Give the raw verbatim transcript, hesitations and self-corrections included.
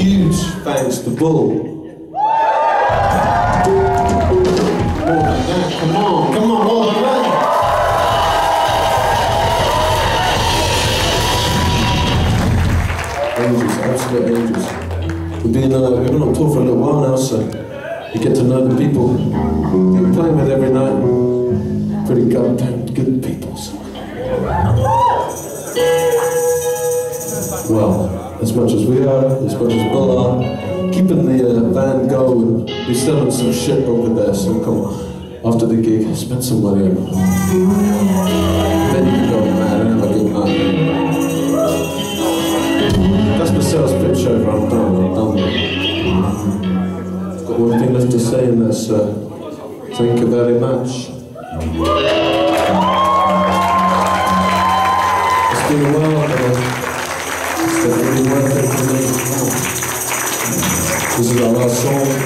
huge thanks to Bull. More than that, come on, come on, more than that. Angels, absolute angels. We've been, uh, we've been on tour for a little while now, so you get to know the people you're playing with every night. Pretty goddamn good people. So. Well, as much as we are, as much as Bull are, keeping the uh, van going, we're selling some shit over there, so come on, after the gig, spend some money on it. Then you can go mad and have a good night. That's my sales pitch over, I'm done, I'm done. I've got one thing left to say, and that's uh, thank you very much. It's been a while, but uh, it's definitely worth it for me. This is our last song.